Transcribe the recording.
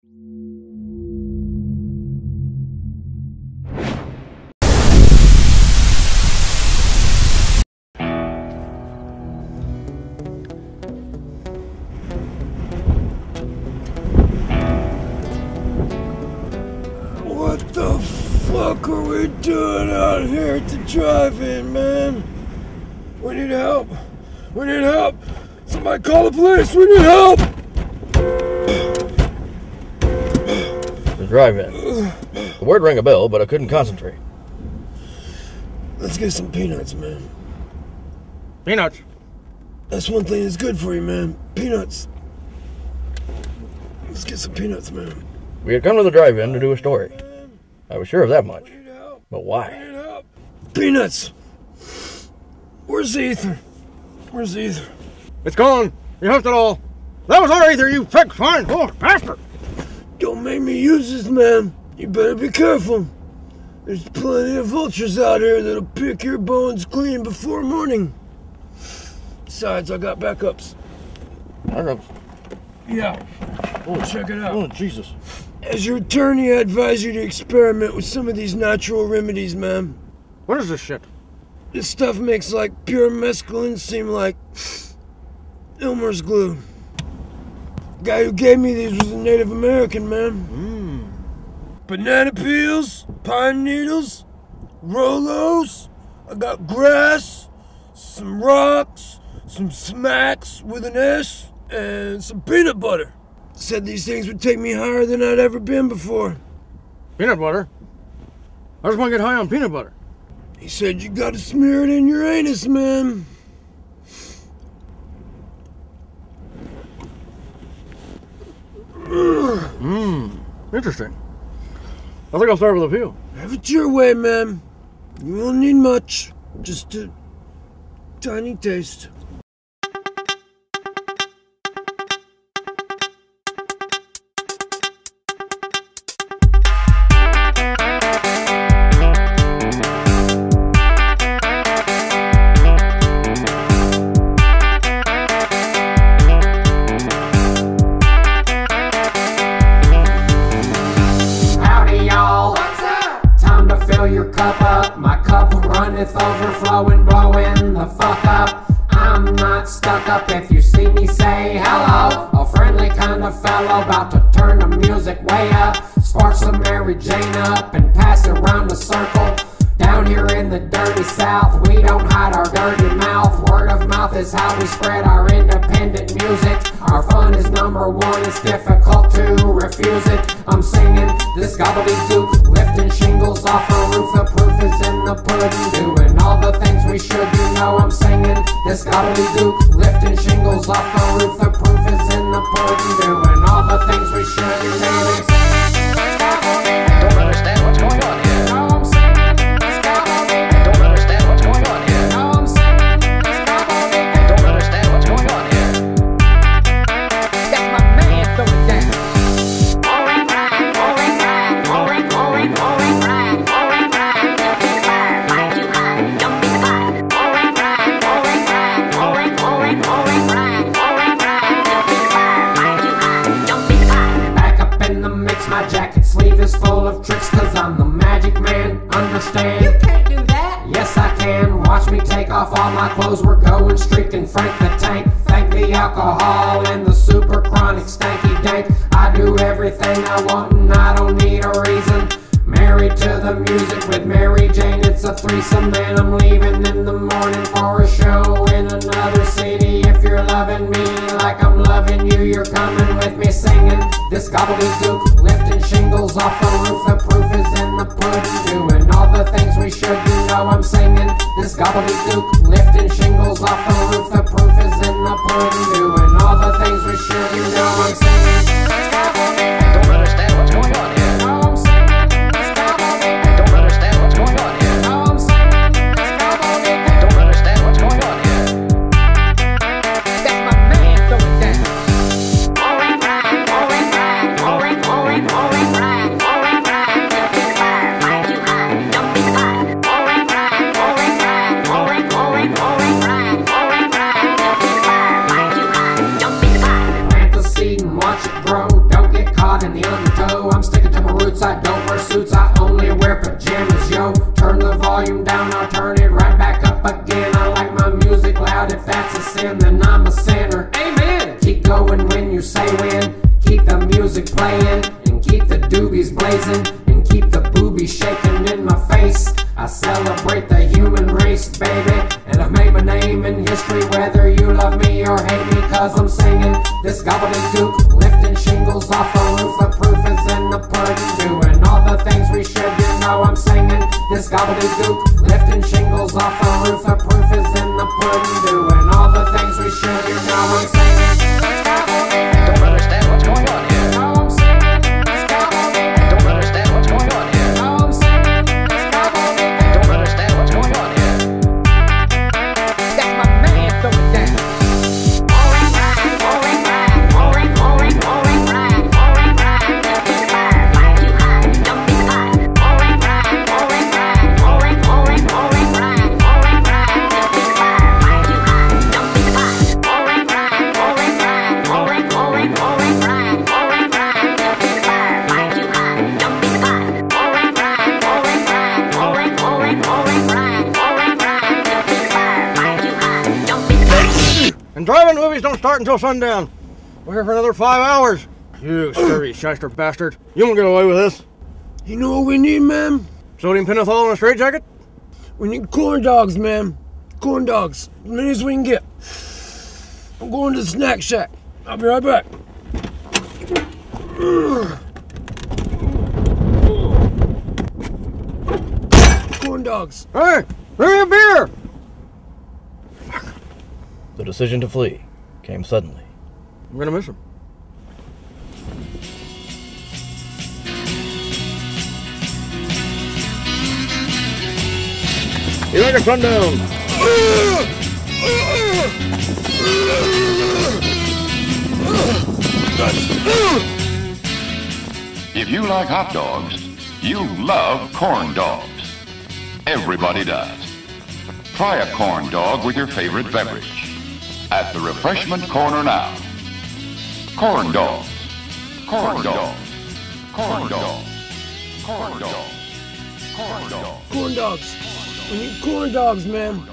What the fuck are we doing out here at the drive-in, man? We need help. We need help. Somebody call the police. We need help. The drive-in. The word rang a bell, but I couldn't concentrate. Let's get some peanuts, man. Peanuts? That's one thing that's good for you, man. Peanuts. Let's get some peanuts, man. We had come to the drive-in to do a story. I was sure of that much. But why? Peanuts! Where's the ether? Where's the ether? It's gone. You left it all. That was our ether, you sick, fine, bastard! Don't make me use this, man. You better be careful. There's plenty of vultures out here that'll pick your bones clean before morning. Besides, I got backups. Backups? Yeah. Oh, check it out. Oh, Jesus. As your attorney, I advise you to experiment with some of these natural remedies, man. What is this shit? This stuff makes like pure mescaline seem like Elmer's glue. The guy who gave me these was a Native American, man. Banana peels, pine needles, Rolos. I got grass, some rocks, some smacks with an S, and some peanut butter. Said these things would take me higher than I'd ever been before. Peanut butter? I just want to get high on peanut butter. He said you gotta smear it in your anus, man. Interesting. I think I'll start with a few. Have it your way, man. You won't need much. Just a tiny taste. Overflowing, blowing the fuck up. I'm not stuck up. If you see me, say hello. A friendly kind of fellow, about to turn the music way up. Spark some Mary Jane up and pass it around the circle. Down here in the dirty South, we don't hide our dirty mouth. Word of mouth is how we spread our independent music. Our fun is number one, it's difficult to refuse it. I'm singing this gobbledygook, lifting shingles off a roof. The proof is in the pudding, doing all the things we should. You know I'm singing this gobbledygook, lifting shingles off the roof. The proof is in the pudding, doing all the things we should. You know I'm singing this gobbledygook. I don't understand what's going on here. No, I'm singing this gobbledygook. I don't understand what's going on here. No, I'm singing this gobbledygook. I don't understand what's going on here. That's my man throwing down. My jacket sleeve is full of tricks, cause I'm the magic man, understand? You can't do that! Yes I can, watch me take off all my clothes. We're going streaking Frank the Tank. Thank the alcohol and the super chronic stanky dank. I do everything I want and I don't need a reason. Married to the music with Mary Jane, it's a threesome. Man, I'm leaving in the morning for a show in another city. If you're loving me like I'm loving you, you're coming with me singing this gobbledygook, lifting shingles off the roof. The proof is in the pudding, doing all the things we should. You know I'm singing this gobbledygook, lifting shingles off the roof. The proof is in the pudding, doing all the things we should. You know I'm singing this gobbledygook. I don't understand what's going on here. No, I'm singing this gobbledygook. I don't understand what's going on here. No, I'm singing this gobbledygook. I don't understand what's going on here. That's my man throwing down. in the undertow. I'm sticking to my roots, I don't wear suits, I only wear pajamas, yo. Turn the volume down, I'll turn it right back up again. I like my music loud, if that's a sin, then I'm a sinner. Amen! Keep going when you say when, keep the music playing, and keep the doobies blazing, and keep the boobies shaking in my face. I celebrate the human race, baby, and I've made my name in history, whether you love me or hate me, cause I'm singing this gobbledygook, lifting shingles off the roof. The proof is in the pudding, doing all the things we should. You know I'm singing this gobbledygook, lifting shingles off the roof. The proof is in the pudding, doing all the things we should. You know I'm singing this gobbledygook. Don't understand what's going on here. You know I'm singing this gobbledygook. Don't understand what's going on here. You know I'm singing this gobbledygook. Don't understand what's going on here. That's my man, throw it down. And drive-in movies don't start until sundown. We're here for another 5 hours. You scurvy shyster bastard. You won't get away with this. You know what we need, man? Sodium pentothal in a straitjacket? We need corn dogs, man. Corn dogs. As many as we can get. I'm going to the snack shack. I'll be right back. Corn dogs. Hey, bring me a beer! The decision to flee came suddenly. I'm gonna miss him. You like a sundown? If you like hot dogs, you love corn dogs. Everybody does. Try a corn dog with your favorite beverage. At the refreshment corner now. Corn dogs. Corn dogs. Corn dogs. Corn dogs. Corn dogs. Corn dogs. We need corn dogs, man.